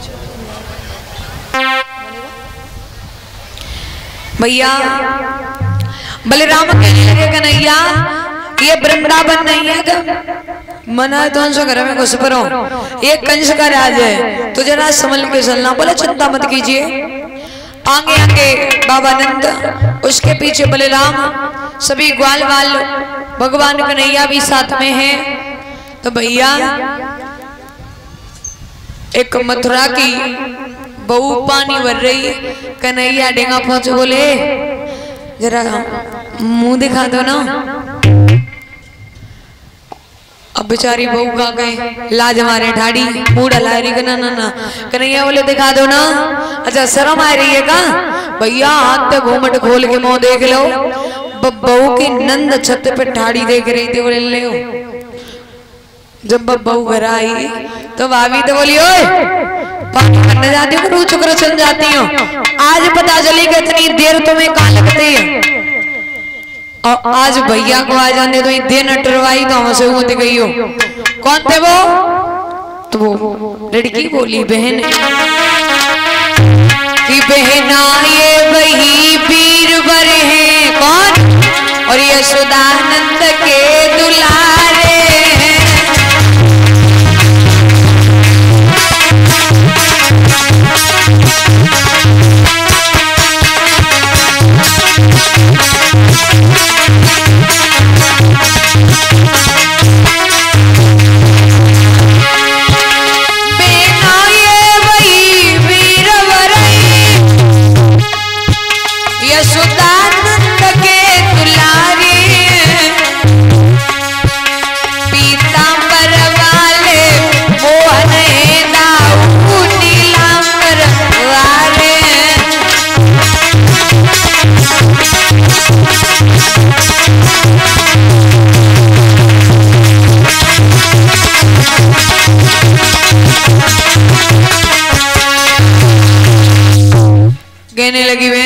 भैया बलराम कहने लगे कन्हैया ये वृंदावन नहीं है क्या? मना है तो घर में घुस पड़ो, ये कंस का राज है, तो जरा संभल के चलना। बोले चिंता मत कीजिए। आगे आगे बाबा नंद, उसके पीछे बलराम, सभी ग्वाल वाल, भगवान कन्हैया भी साथ में हैं। तो भैया एक मथुरा की बहू पानी भर रही, कन्हैया डेंगा पहुंचे, बोले जरा मुंह दिखा दो ना। अब बेचारी बहू का गए लाज मारे ठाड़ी मुंह डला रही, ना ना ना। कन्हैया बोले दिखा दो ना। अच्छा शर्म आ रही है का? भैया हाथ पे घूमट खोल के मुंह देख लो। बहू की नंद छत पे ठाड़ी देख रही थी। बोले ले जब बहू घर आई तो भाभी तो बोली ओए पानी भरने जाती हूँ, रू चुकर चल जाती हूँ। आज पता चली कि इतनी देर तुम्हें कहाँ लगती है। और आज भैया को आ जाने तो देर नटरवाई तो हमसे होती गई हो। कौन थे वो? तो वो लड़की बोली बहन की बहना ये वही बीरबर है। कौन? और ये यशोदानंद के दुलारे कहने लगी।